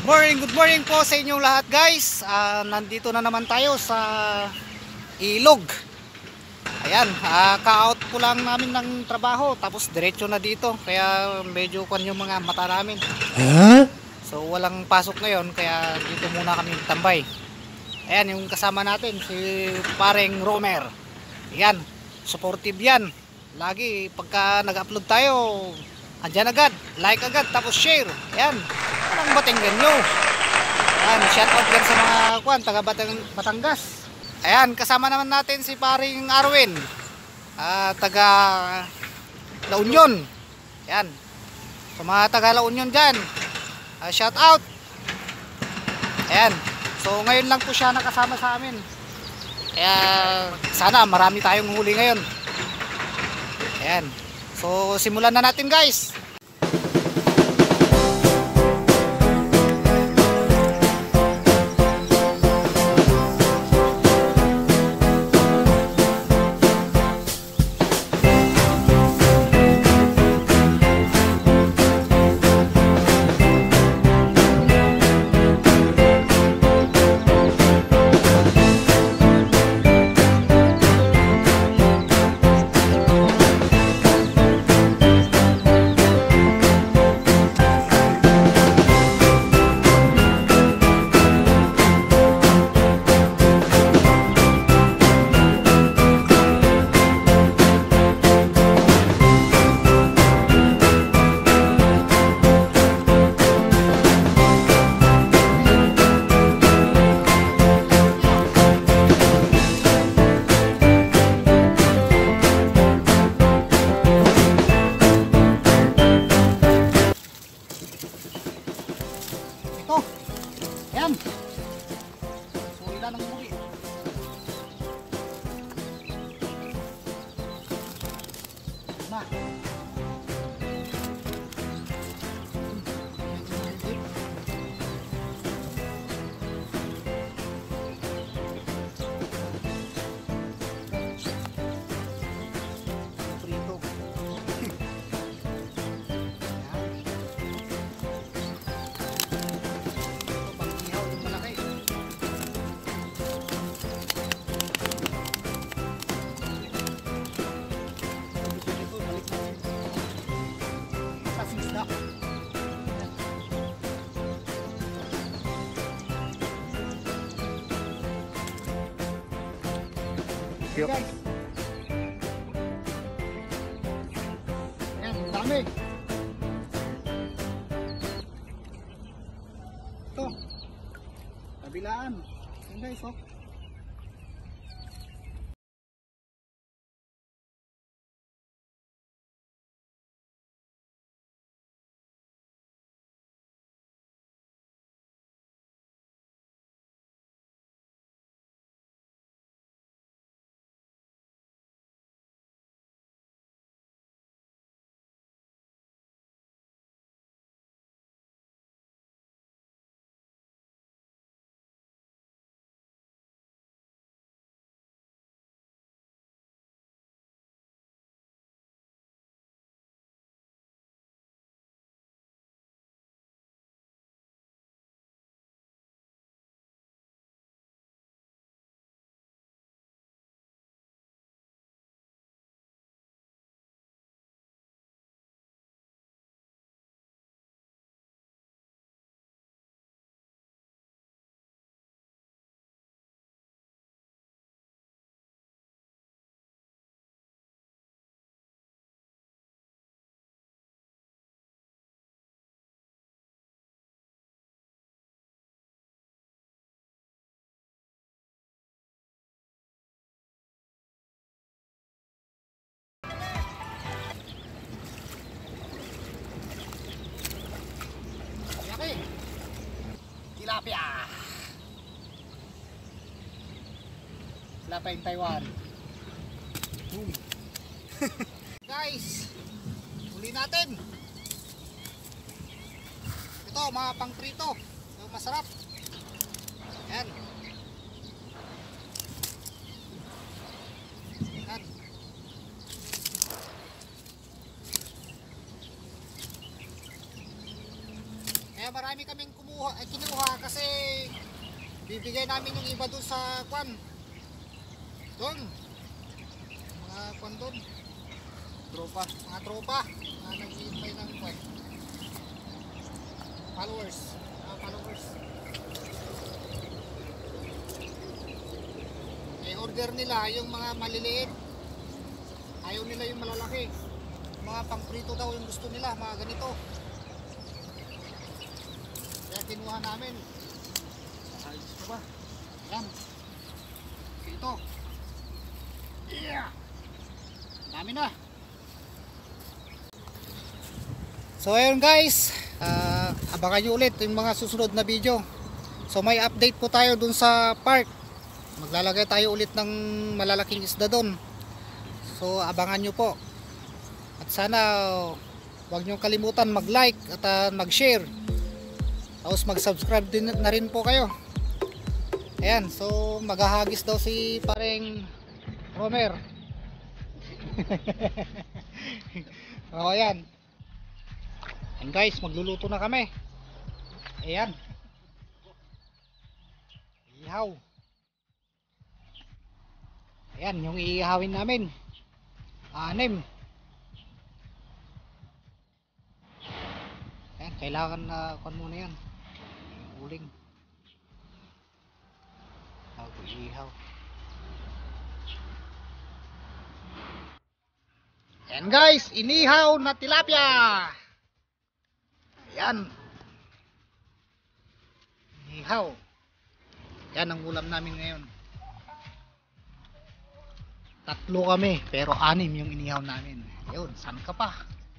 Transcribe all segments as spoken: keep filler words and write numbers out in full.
Morning, good morning po sa inyong lahat guys. Ah, nandito na naman tayo sa ilog. Ayan, ah, ka-out po lang namin ng trabaho tapos diretso na dito. Kaya medyo kwan yung mga mata namin. Huh? So walang pasok ngayon kaya dito muna kami tambay. Ayan yung kasama natin si Pareng Romer. Ayan, supportive yan. Lagi pagka nag-upload tayo, andyan agad, like agad, tapos share. Ayan, walang batinggan nyo. Ayan, shoutout yan sa mga kwan, taga Batang, Batangas. Ayan, kasama naman natin si Paring Arwin, ah, taga La Union. Ayan, sa mga taga La Union dyan, ah, shoutout. Ayan, so ngayon lang po siya nakasama sa amin. Kaya sana marami tayong huli ngayon. Ayan, so simulan na natin guys. Ito, ayan, so ilan ang muli. Ma prito. Pang-ihaw yung malaki. Dito, balik natin. Sa sisda. Okay, guys. Ayan, ang dami. Ito. Kabilaan. Ayan guys, oh. Laki. Tilapia. Tilapia in Taiwan. Boom. Guys, huli natin. Ito, mga pang-prito. So, masarap. Ayan. Ayan. Ayan Kaya marami kaming kumuha, eh, kinuha kasi bibigay namin yung iba doon sa kwan. Doon. Mga kwan doon. Tropa, mga tropa na naghihintay ng kwan. Followers, mga followers. Eh, order nila yung mga maliliit. Ayaw nila yung malalaki. Mga pangprito daw yung gusto nila, mga ganito. Kaya kinuha namin. Ayos pa ba? Yan. Ito. Yeah. Dami na. So ayun guys, uh, abangan nyo ulit yung mga susunod na video. So may update po tayo dun sa park. Maglalagay tayo ulit ng malalaking isda dun. So abangan nyo po. At sana huwag nyo kalimutan mag-like at uh, mag-share. Tapos mag-subscribe din na rin po kayo. Ayan, so maghahagis daw si pareng Romer. O ayan. And guys, magluluto na kami. Ayan. Ihaw. Ayan, yung iihawin namin. Anim. Ayan, kailangan na uh, kuan muna yan. Uling. Bago ihaw. Ayan guys, inihaw na tilapia. Ayan. Inihaw. Yan ang ulam namin ngayon. Tatlo kami, pero anim yung inihaw namin. Ayun, saan ka pa?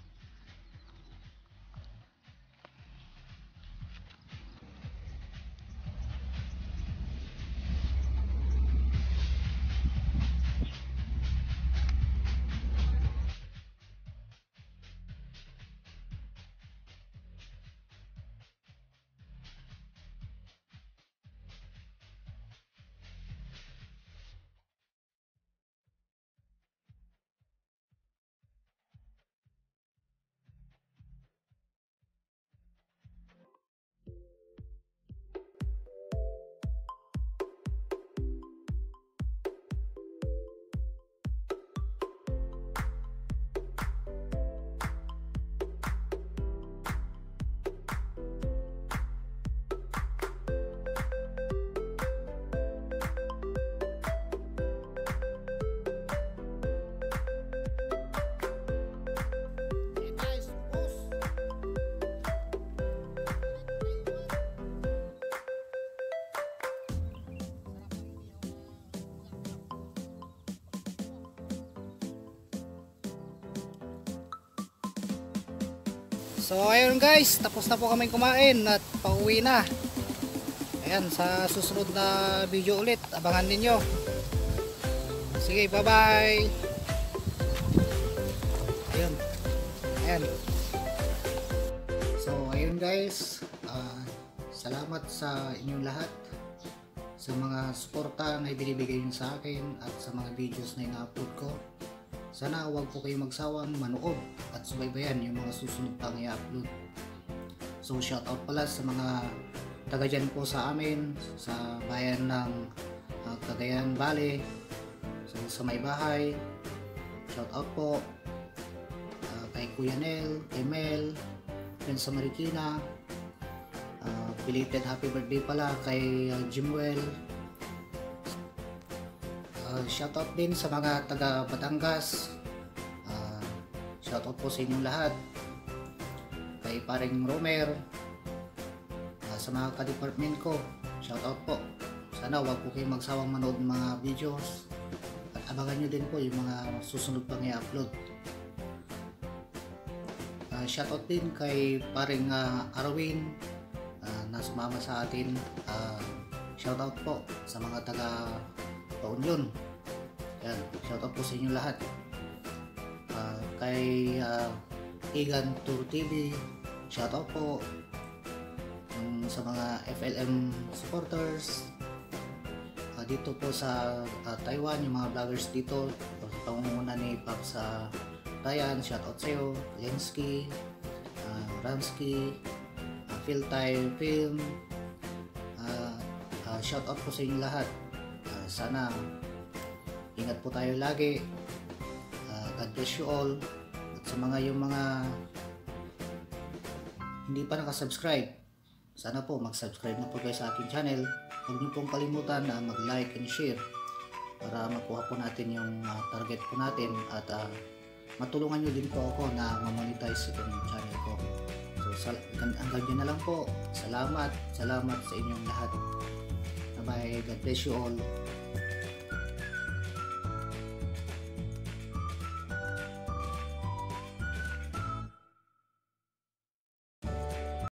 So ayun guys, tapos na po kami kumain at pauwi na. Ayan, sa susunod na video ulit, abangan ninyo. Sige, bye bye. Ayun. Ayan. So ayun guys, uh, salamat sa inyong lahat sa mga suporta na ibinibigay nyo sa akin at sa mga videos na ina-upload ko. Sana huwag po kayong magsawang manood at subaybayan yung mga susunod pang i-upload. So shout out pala sa mga taga dyan po sa amin, sa bayan ng uh, Cagayan Valley, so, sa may bahay. Shout out po uh, kay Kuya Nel, kay Mel, yan sa Marikina. Uh, belated happy birthday pala kay uh, Jimwell. Uh, shoutout din sa mga taga Batangas. Uh, shoutout po sa inyong lahat. Kay paring Romer. Uh, sa mga ka-department ko. Shoutout po. Sana huwag po kayong magsawang manood ng mga videos. At abangan nyo din po yung mga susunod pang i-upload. Uh, shoutout din kay paring uh, Arwin uh, na sumama sa atin. Uh, shoutout po sa mga taga Paunyon. Yan, shoutout po sa inyo lahat. Uh, kay uh, Igan Tour T V, shoutout po. Um, sa mga F L M supporters uh, dito po sa uh, Taiwan, yung mga vloggers dito, sa pangunguna ni Pops sa Ryan, shoutout sa iyo, Lenski, uh, Ramski, uh, Phil Tayo Film. Uh, uh, shout out po sa inyo lahat. Uh, sana ingat po tayo lagi. Uh, God bless you all. At sa mga yung mga hindi pa nakasubscribe, sana po mag-subscribe na po kayo sa ating channel. Huwag niyo pong kalimutan na mag-like and share para makuha po natin yung uh, target po natin at uh, matulungan nyo din po ako na ma-monetize itong channel ko. So hanggang dyan na lang po. Salamat, salamat sa inyong lahat. Bye bye, God bless you all.